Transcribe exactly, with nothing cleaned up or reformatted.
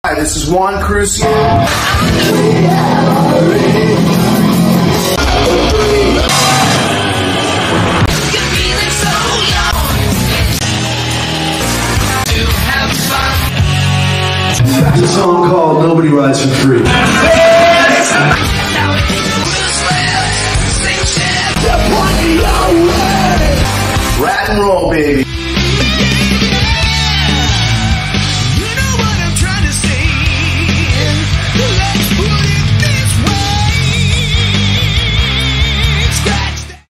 Hi, this is Juan Croucier. It's a song called Nobody Rides for Free. Rat and roll, baby.